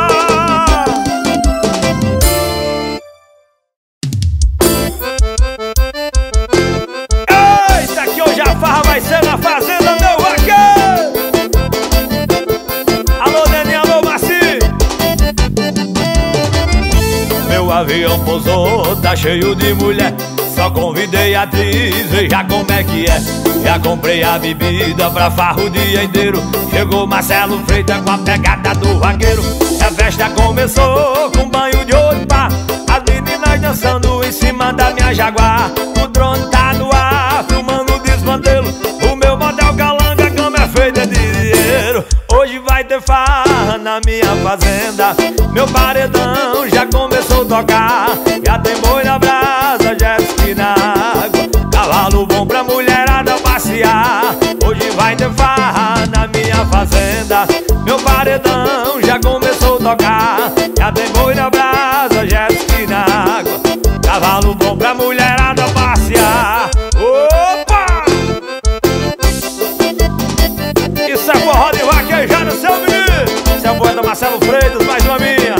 Eita, que hoje a farra vai ser na fazenda, meu vaqueiro. Alô, Deninho, alô, Maci. Meu avião pousou, tá cheio de mulher, só convidei a atriz, veja como é que é. Já comprei a bebida pra farra o dia inteiro. Chegou Marcelo Freitas com a pegada do vaqueiro. A festa começou com banho de ouro, pá, as meninas dançando em cima da minha Jaguar. O drone tá no ar, filmando o desmantelo. O fazenda. Meu paredão já começou a tocar. Já tem boi na brasa, jet ski na água, cavalo bom pra mulherada passear. Hoje vai ter farra na minha fazenda. Meu paredão já começou a tocar. Já tem boi na brasa, jet ski na água, cavalo bom pra mulherada passear. Opa! Isso é forró de vaquejada, seu menino. Isso é o poeta Marcelo Freitas, mais uma minha.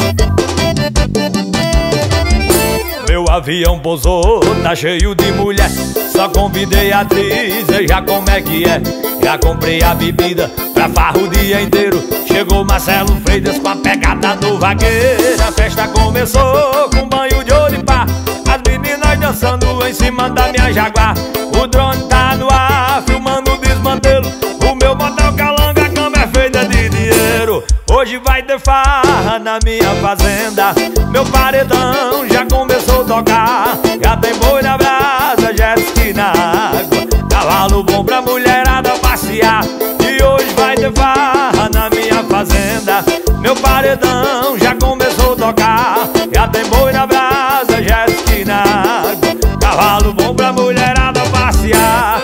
Meu avião pousou, tá cheio de mulher. Só convidei a atriz, veja como é que é. Já comprei a bebida pra farra o dia inteiro. Chegou Marcelo Freitas com a pegada do vaqueiro. A festa começou com banho de ouro e pá. As meninas dançando em cima da minha Jaguar. O drone tá no ar, filmando o desmantelo. O meu motel calanga, a cama é feita de dinheiro. Hoje vai ter farra na minha fazenda. Meu paredão já começou a tocar. Já tem boi na brasa, jet ski na água, cavalo bom pra mulherada passear. E hoje vai ter farra na minha fazenda. Meu paredão já começou a tocar. Já tem boi na brasa, jet ski na água, cavalo bom pra mulherada passear.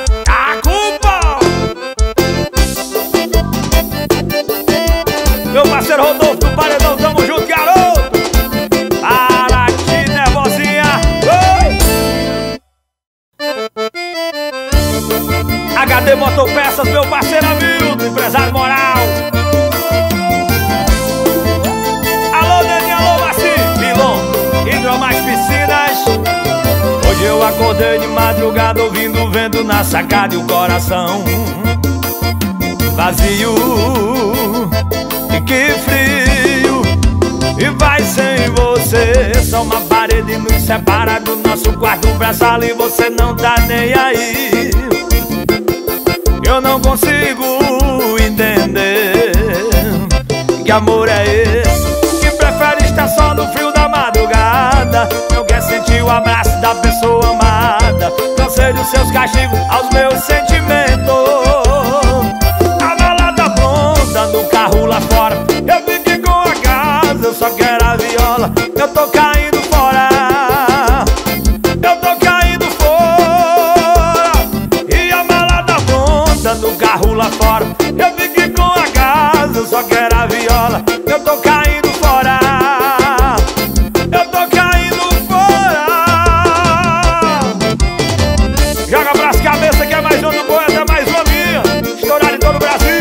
Meu parceiro Rodolfo do Paredão, tamo junto, garoto! Para aqui, nervosinha! Oi! HD Motopeças, meu parceiro Hamilton, empresário moral. Alô, Dani, alô, Maci, Pilon, Hidromais Piscinas. Hoje eu acordei de madrugada ouvindo o vento na sacada e o coração vazio. E que frio, e vai sem você. Só uma parede nos separa do nosso quarto pra sala e você não tá nem aí. Eu não consigo entender que amor é esse que prefere estar só no frio da madrugada. Não quer sentir o abraço da pessoa amada. Cansei dos seus castigos aos meus sentimentos. No carro lá fora, eu fiquei com a casa, eu só quero a viola. Eu tô caindo fora, eu tô caindo fora. E a mala da pronta no carro lá fora, eu fiquei com a casa, eu só quero a viola. Eu tô caindo fora, eu tô caindo fora. Joga pras cabeças que é mais um do poeta, mais uma minha. Estourar em todo o Brasil.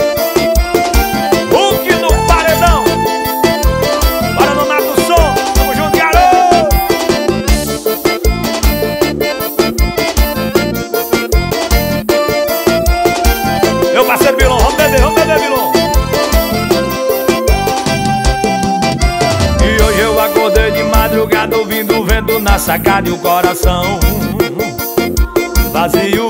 Parceiro Bilon, vamos beber, Bilon. E hoje eu acordei de madrugada ouvindo o vento na sacada e o coração vazio.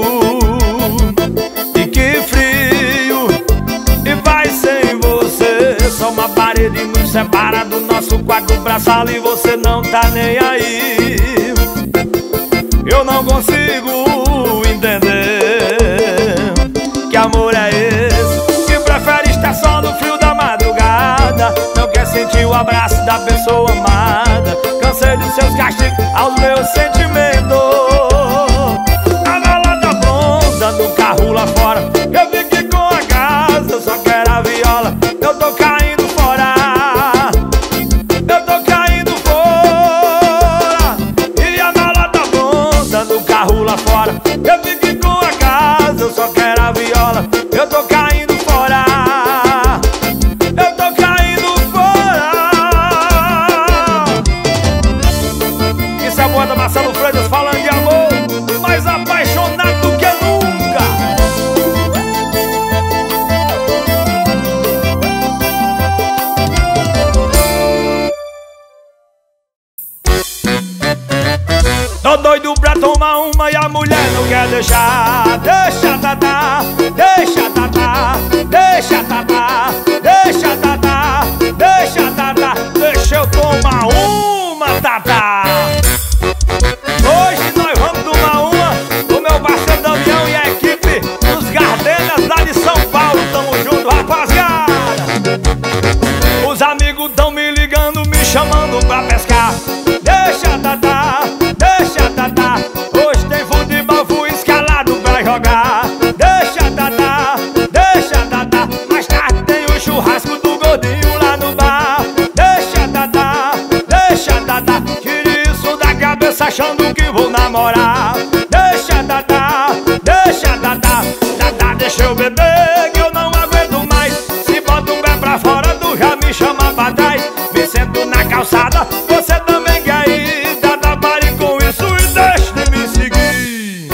E que frio, e vai sem você. Só uma parede nos separa do nosso quarto pra sala e você não tá nem aí. Eu não consigo entender que amor é esse que prefere estar só no frio da madrugada. Não quer sentir o abraço da pessoa amada. Cansei dos seus castigos aos meus sentimentos. A mala tá pronta no carro lá fora, eu fiquei com a casa, eu só quero a viola. Eu tô caindo fora, eu tô caindo fora. E a mala tá pronta no carro lá fora, eu fiquei com a casa, eu só quero a viola. Eu tô caindo fora, eu tô caindo fora. Isso é boa da Marcelo Freitas falando de amor, mais apaixonado do que nunca. Tô doido pra tomar uma e a mulher não quer deixar. Deixa tatá, deixa tatá, deixa tatá, deixa tatá, deixa tatá. Deixa eu tomar uma, tatá. Hoje nós vamos tomar uma com meu parceiro Damião e a equipe dos Gardenas lá de São Paulo. Tamo junto, rapaziada. Os Tata, tire isso da cabeça achando que vou namorar. Deixa, Tata, deixa, Tata, Tata, deixa eu beber que eu não aguento mais. Se bota um pé pra fora, tu já me chama pra trás. Me sento na calçada, você também quer ir. Tata, pare com isso e deixe de me seguir.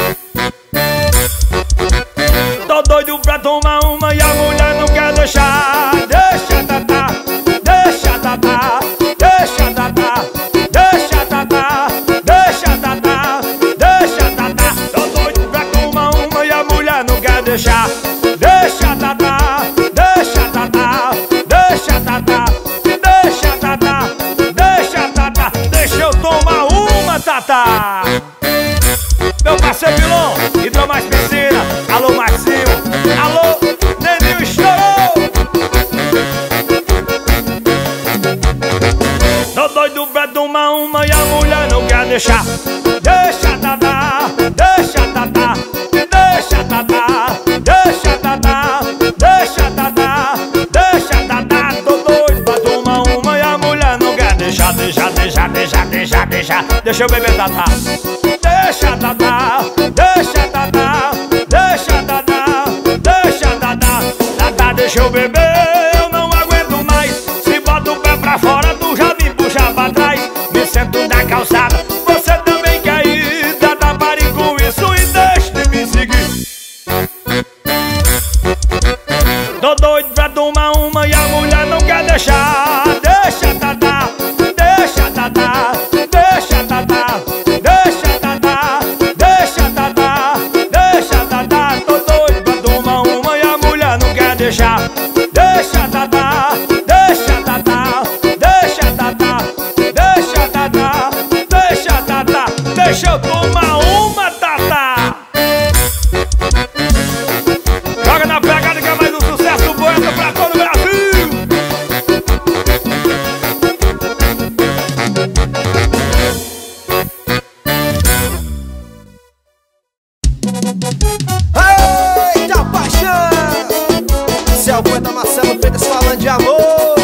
Tô doido pra tomar uma e a mulher não quer deixar. Deixa, Tata, deixa, Tata, deixa, Tata, deixa, Tata, deixa, Tata, deixa, Tata. Tô doido pra tomar uma e a mulher não quer deixar. Deixa, Tata, deixa, Tata, deixa, Tata, deixa, Tata, deixa, Tata, deixa eu tomar uma, Tata. Meu parceiro Pilon, Hidromais Piscina, alô Maxinho, alô Neninho, estourou. Tô doido pra tomar uma e a mulher não quer deixar. Deixa, Tata, deixa, Tata, deixa, Tata, deixa, Tata, deixa, Tata, deixa, Tata. Tô doido pra tomar uma e a mulher não quer deixar. Deixa, deixa, deixa, deixa, deixa, deixa eu beber, Tata. Deixa, Tata, deixa, Tata, deixa, Tata, deixa, Tata, Tata, deixa eu beber, eu não aguento mais. Se bota o pé pra fora, tu já me puxa pra trás. Me sento na calçada, você também quer ir. Tata, pare com isso e deixe de me seguir. Tô doido pra tomar uma e a mulher não quer deixar. Deixa, Tata, deixa, Tata, deixa, Tata, deixa, Tata, deixa, Tata, deixa, Tata. Tô doido pra tomar uma e a mulher não quer deixar. Deixa, Tata, deixa, Tata, deixa, Tata, deixa, Tata, deixa, Tata, deixa eu tomar uma, Tata. Joga na pegada que é mais um sucesso poeta pra todo o Brasil. Eita paixão! Esse é o poeta Marcelo Freitas falando de amor.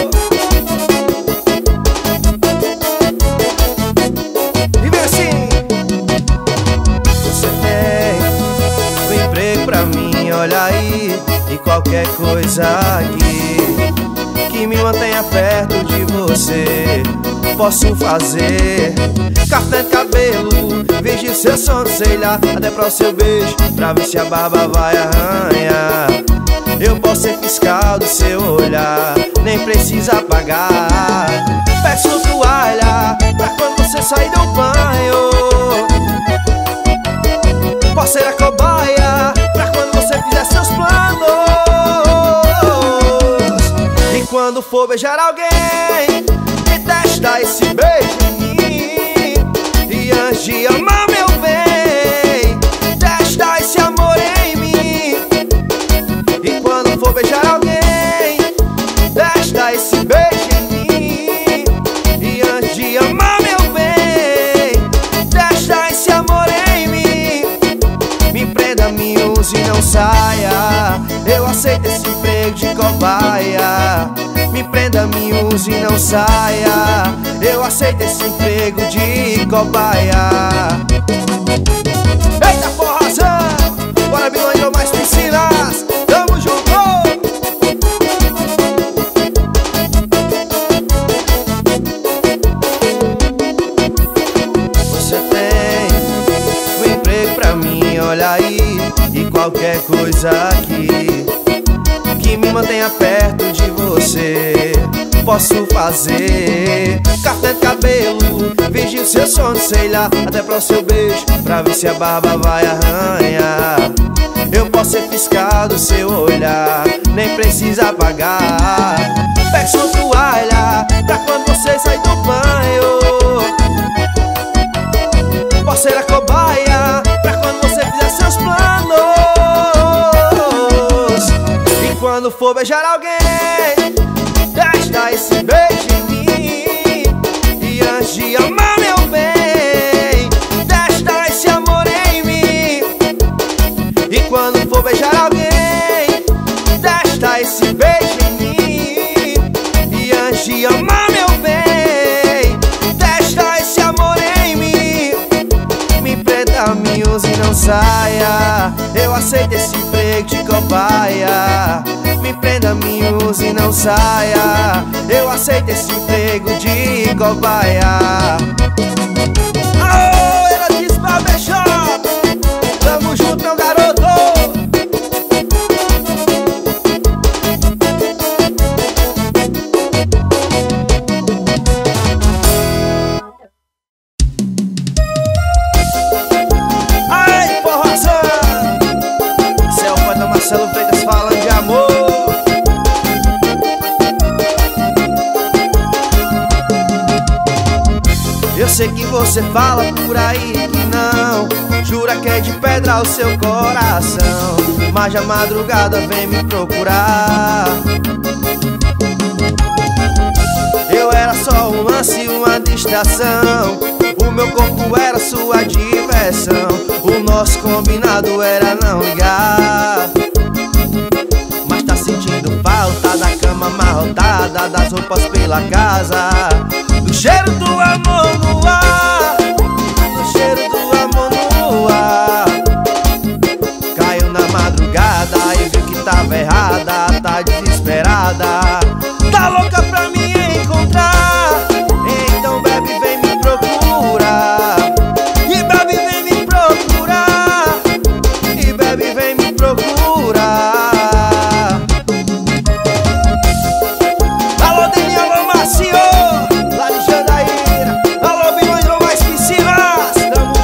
E vem assim. Você tem um emprego pra mim, olha aí. E qualquer coisa aqui que me mantenha perto de você posso fazer. Café de cabelo, vigio seu sono, sei lá, até pro seu beijo, pra ver se a barba vai arranhar. Eu posso ser fiscal do seu olhar, nem precisa pagar. Peço toalha pra quando você sair do banho. Posso ser a cobaia pra quando você fizer seus planos. E quando for beijar alguém, me testa esse beijo em mim. E antes de amar meu bem, testa esse amor em mim. E quando for beijar alguém, testa esse beijo em mim. E antes de amar meu bem, testa esse amor em mim. Me prenda, me use e não saia. Eu aceito esse emprego de cobaia. Me prenda, me use e não saia. Eu aceito esse emprego de cobaia. Eita forrazão, bora me mandar mais piscinas. Tamo junto. Você tem um emprego pra mim, olha aí. E qualquer coisa aqui que me mantenha perto de você posso fazer. Café de cabelo, vigio seu sono, sei lá, até pro seu beijo, pra ver se a barba vai arranhar. Eu posso ser fiscal do seu olhar, nem precisa pagar. Peço toalha pra quando você sair do banho. Posso ser a cobaia pra quando você fizer seus planos. E quando for beijar alguém, testa esse beijo em mim. E antes de amar meu bem, testa esse amor em mim. E quando for beijar alguém, testa esse beijo em mim. E antes de amar meu bem, testa não saia. Eu aceito esse emprego de cobaia. Me prenda, me use e não saia. Eu aceito esse emprego de cobaia. Aô, ela disse pra beijar. Tamo junto, meu garoto. Marcelo Freitas falando de amor. Eu sei que você fala por aí que não, jura que é de pedra o seu coração, mas a madrugada vem me procurar. Eu era só um lance, uma distração. O meu corpo era sua diversão. O nosso combinado era não ligar. Mas tá sentindo falta da cama amarrotada, das roupas pela casa, do cheiro do amor no ar, do cheiro do amor no ar. Caiu na madrugada e viu que tava errada, tá desesperada, tá louca pra me encontrar. Então bebe, vem me procurar. E bebe, vem me procurar. E bebe, vem me procurar. Alô, Daniel, alô, Macio, lá de Jandaíra. Alô, Bilhões, ou mais piscinas. Tamo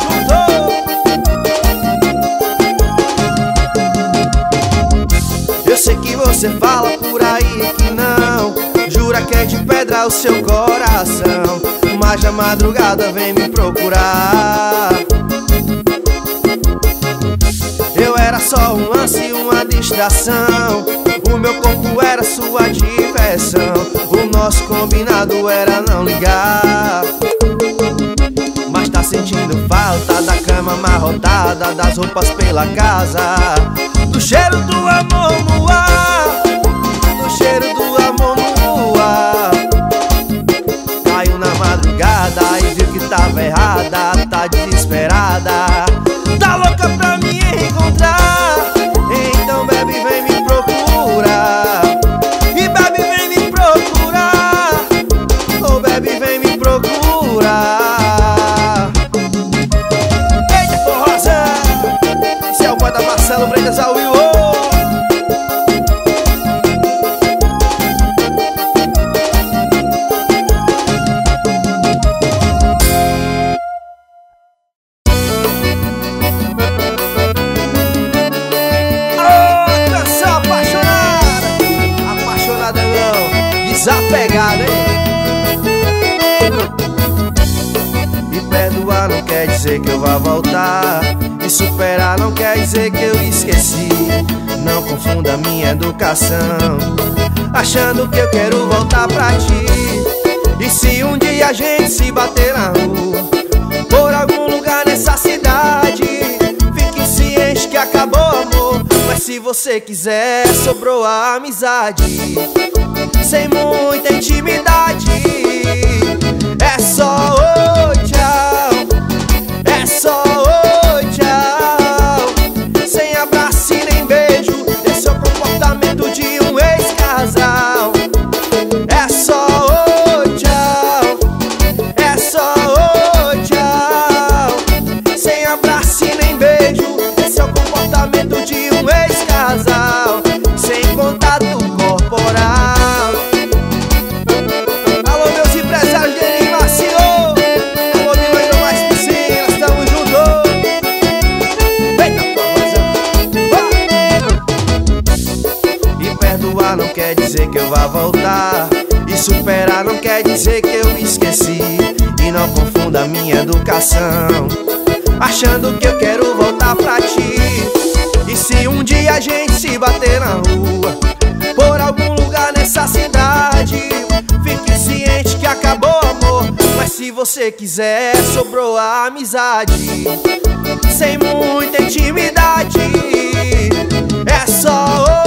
junto. Eu sei que você fala por aí que não, jura que é de pedra o seu coração, mas a madrugada vem me procurar. Eu era só um lance, uma distração. O meu corpo era sua diversão. O nosso combinado era não ligar. Mas tá sentindo falta da cama amarrotada, das roupas pela casa, do cheiro do amor no ar, do cheiro do amor no ar. Caiu na madrugada e viu que tava errada, tá desesperada, tá louca pra me encontrar. Então bebe, vem me procurar. E bebe, vem me procurar. Oh, bebe, vem me procurar. Eita, forrosa, esse é o poeta Marcelo Freitas ao vivo. Desapegada, hein? E perdoar não quer dizer que eu vá voltar, e superar não quer dizer que eu esqueci. Não confunda minha educação, achando que eu quero voltar pra ti. E se um dia a gente se bater na rua, por algum lugar nessa cidade, fique ciente que acabou o amor. Mas se você quiser, sobrou a amizade, sem muita intimidade. É só oi, tchau. É só oi, tchau. Sem abraço e nem beijo. Esse é o comportamento de um ex-casal. É só oi, tchau. É só oi, tchau. Sem abraço e nem beijo. Esse é o comportamento de um ex-casal, sem contato corporal. Alô, meus empresários de Macio. Alô, Bilhões, ou mais piscinas. Tamo junto. Eita, e perdoar não quer dizer que eu vá voltar, e superar não quer dizer que eu esqueci. E não confunda minha educação, achando que eu quero voltar pra ti. E se um dia a gente se bater na rua, por algum lugar nessa cidade, fique ciente que acabou o amor. Mas se você quiser, sobrou a amizade, sem muita intimidade. É só